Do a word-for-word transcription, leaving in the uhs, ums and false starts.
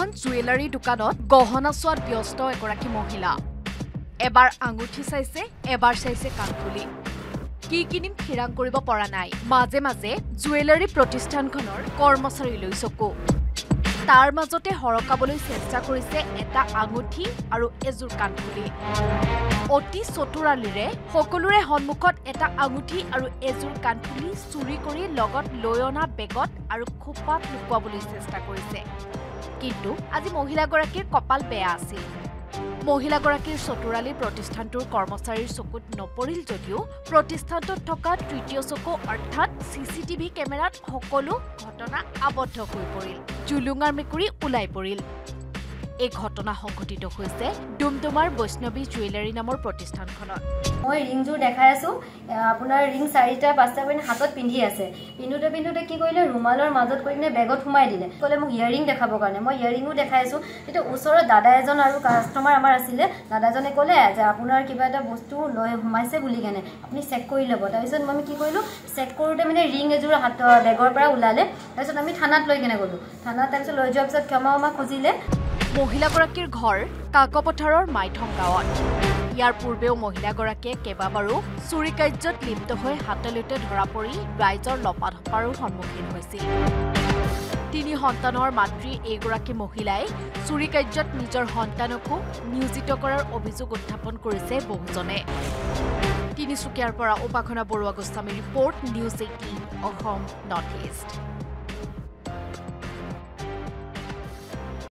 এখন জুৱেলাৰী দোকানত গহনা চোৱাত ব্যস্ত এগৰাকী মহিলা এবাৰ আঙুঠি চাইছে এবাৰ চাইছে কাণফুলি কি কিনিম ঠিৰাং কৰিব পৰা নাই মাজে মাজে জুৱেলাৰী প্ৰতিষ্ঠানখনৰ কৰ্মচাৰীলৈ চকু তাৰ মাজতে হৰকাবলৈ চেষ্টা কৰিছে এটা আঙুঠি আৰু এজোৰ কাণফুলি অতি চতুৰালিৰে সকলোৰে সন্মুখত এটা আঙুঠি আৰু এজোৰ কাণফুলি চুৰি কৰি লগত লৈ অনা বেগত আৰু খোপাত লুকুৱাবলৈ চেষ্টা কৰিছে কিন্তু আজি মহিলাগৰাকীৰ কপাল বেয়া আছিল মহিলাগৰাকীৰ চতুৰালি প্ৰতিষ্ঠানটোৰ কৰ্মচাৰীৰ চকুত নপৰিল যদিও প্ৰতিষ্ঠানটোত থকা তৃতীয় চকু অৰ্থাৎ চিচিটিভি কেমেৰাত সকলো ঘটনা আবদ্ধ হৈ পৰিল জুলুঙাৰ মেকুৰী ওলাই পৰিল এই ঘটনা সংঘটিত হৈছে ডুমডুমাৰ বৈষ্ণৱী জুৱেলাৰী নামৰ প্ৰতিষ্ঠানখনত মই ৰিংজোৰ দেখাই আছো আপোনাৰ ৰিং চাৰিটা পাঁচটা কৰি হাতত পিন্ধি আছে পিন্ধুতে পিন্ধুতে কি কৰিলে ৰুমালৰ মাজত কৰিনে বেগত সোমাই দিলে কলে মোক ইয়াৰিং দেখাবৰ কাৰণে মই ইয়াৰিংও দেখাই আছো এটা ওচৰৰ দাদা এজন আৰু কাস্টমাৰ আমাৰ আছিল দাদাজনে কলে যে আপোনাৰ কিবা এটা বস্তু লৈ সোমাইছে বুলি কেনে আপুনি চেক কৰি ল'ব তাৰপিছত মই কি কৰিলো চেক কৰোতে মানে ৰিং এজোৰ হাত বেগৰ পৰা ওলালে তাৰপিছত আমি থানাত লৈ কেনে গলো থানাত তাৰপিছত লৈ যোৱাৰ পিছত ক্ষমা ক্ষমা খুজিলে মহিলাগৰাকীৰ ঘৰ কাকপথাৰৰ মাইথং গাঁৱত ইয়াৰ পূৰ্বেও মহিলাগৰাকীয়ে কেইবাবাৰো চুৰি কাৰ্যত লিপ্ত হৈ হাতলৈতে ধৰা পৰি ৰাইজৰ লপাধপাৰো সন্মুখীন হৈছিল তিনি সন্তানৰ মাতৃ এইগৰাকী মহিলাই চুৰি কাৰ্যত নিজৰ সন্তানকো নিয়োজিত কৰাৰ অভিযোগ উত্থাপন কৰিছে বহুজনে তিনিচুকীয়াৰ পৰা Upasana Barua Goswami report news eighteen Assam north east